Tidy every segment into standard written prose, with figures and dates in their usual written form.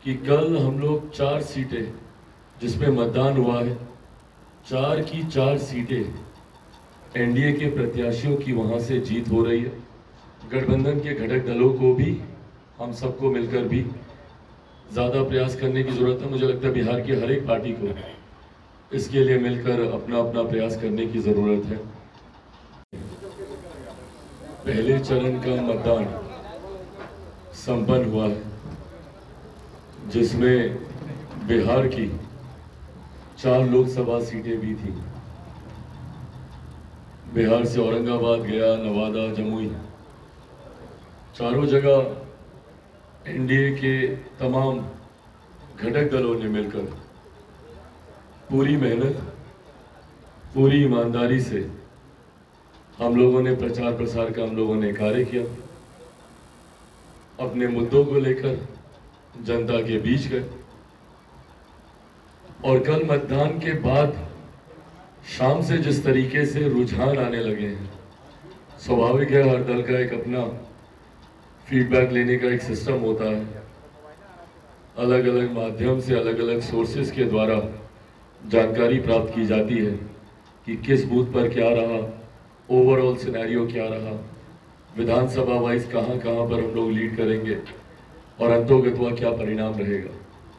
कि कल हम लोग 4 सीटें जिसमें मतदान हुआ है, 4 की 4 सीटें एनडीए के प्रत्याशियों की वहां से जीत हो रही है। गठबंधन के घटक दलों को भी, हम सबको मिलकर भी ज़्यादा प्रयास करने की ज़रूरत है। मुझे लगता है बिहार की हर एक पार्टी को इसके लिए मिलकर अपना अपना प्रयास करने की ज़रूरत है। पहले चरण का मतदान संपन्न हुआ है, जिसमें बिहार की 4 लोकसभा सीटें भी थी। बिहार से औरंगाबाद, गया, नवादा, जमुई, चारों जगह एनडीए के तमाम घटक दलों ने मिलकर पूरी मेहनत, पूरी ईमानदारी से हम लोगों ने प्रचार प्रसार का हम लोगों ने कार्य किया। अपने मुद्दों को लेकर जनता के बीच गए और कल मतदान के बाद शाम से जिस तरीके से रुझान आने लगे हैं, स्वाभाविक है, हर दल का एक अपना फीडबैक लेने का एक सिस्टम होता है। अलग अलग माध्यम से, अलग अलग सोर्सेज के द्वारा जानकारी प्राप्त की जाती है कि किस बूथ पर क्या रहा, ओवरऑल सिनेरियो क्या रहा, विधानसभा वाइज कहां कहां पर हम लोग लीड करेंगे और अंतोगत्वा क्या परिणाम रहेगा।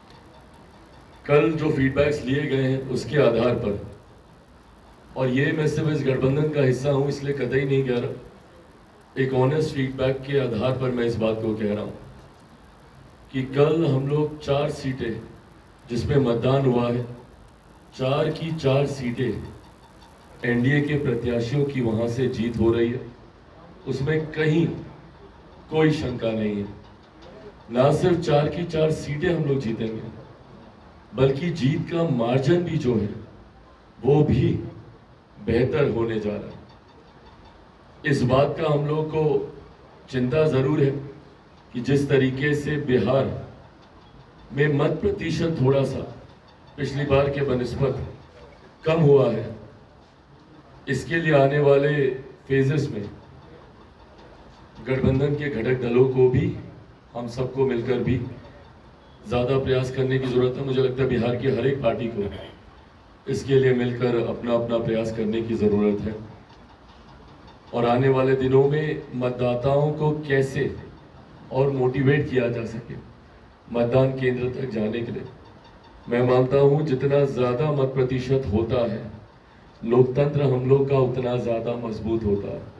कल जो फीडबैक्स लिए गए हैं उसके आधार पर, और ये मैं सिर्फ इस गठबंधन का हिस्सा हूं इसलिए कतई नहीं कह रहा, एक ऑनेस्ट फीडबैक के आधार पर मैं इस बात को कह रहा हूं कि कल हम लोग 4 सीटें जिसमें मतदान हुआ है, 4 की 4 सीटें एनडीए के प्रत्याशियों की वहां से जीत हो रही है। उसमें कहीं कोई शंका नहीं है। ना सिर्फ 4 की 4 सीटें हम लोग जीतेंगे, बल्कि जीत का मार्जिन भी जो है वो भी बेहतर होने जा रहा है। इस बात का हम लोग को चिंता जरूर है कि जिस तरीके से बिहार में मत प्रतिशत थोड़ा सा पिछली बार के बनिस्बत कम हुआ है, इसके लिए आने वाले फेजेस में गठबंधन के घटक दलों को भी, हम सबको मिलकर भी ज़्यादा प्रयास करने की ज़रूरत है। मुझे लगता है बिहार की हर एक पार्टी को इसके लिए मिलकर अपना अपना प्रयास करने की ज़रूरत है। और आने वाले दिनों में मतदाताओं को कैसे और मोटिवेट किया जा सके मतदान केंद्र तक जाने के लिए, मैं मानता हूं जितना ज़्यादा मत प्रतिशत होता है, लोकतंत्र हम लोग का उतना ज़्यादा मजबूत होता है।